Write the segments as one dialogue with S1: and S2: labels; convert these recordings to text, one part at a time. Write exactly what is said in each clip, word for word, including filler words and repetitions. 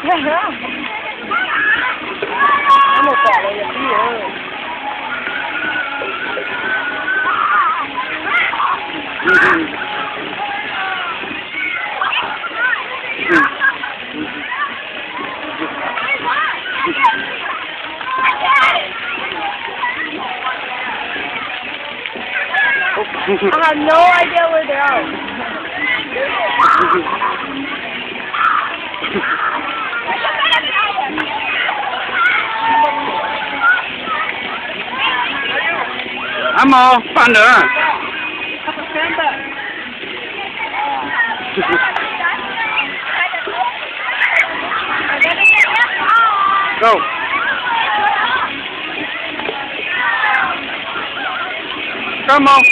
S1: Có một quả này là tí rồi. I have no idea where they are.
S2: Amo, pan nữa. Go. Come on.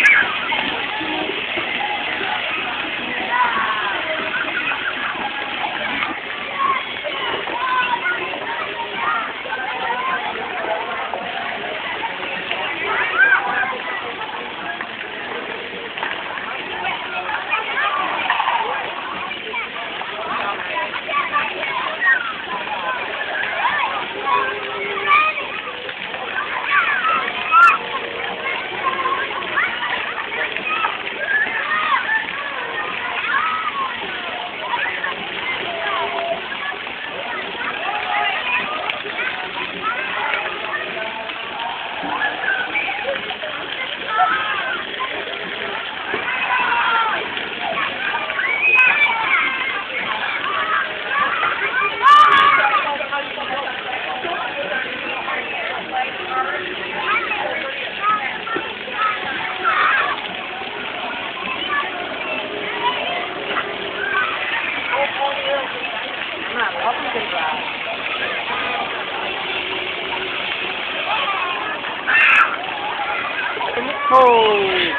S2: Oh.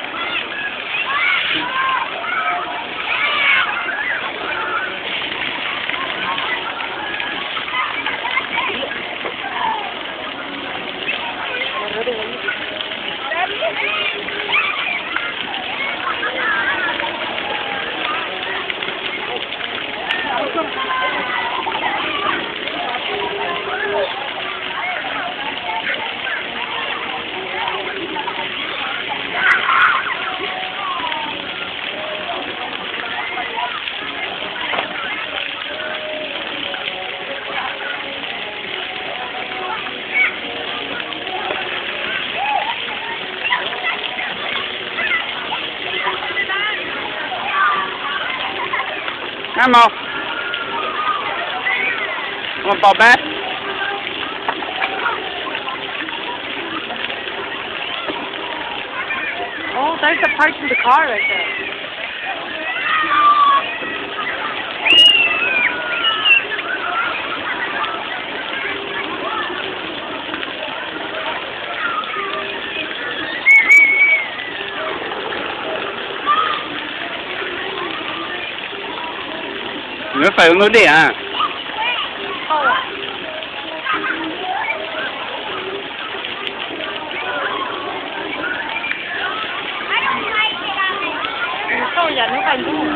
S2: Come on. Come on, Bob back.
S1: Oh, there's the parts of the car right there.
S2: Nó phải uống nước đi à?
S1: Không, giờ nó phải đúng.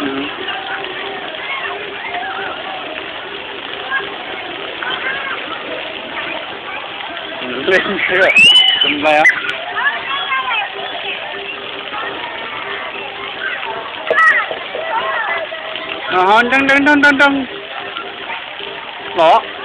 S2: Lên chưa? Cầm về á? Ờ, đừng đừng đừng đừng đừng. Bỏ.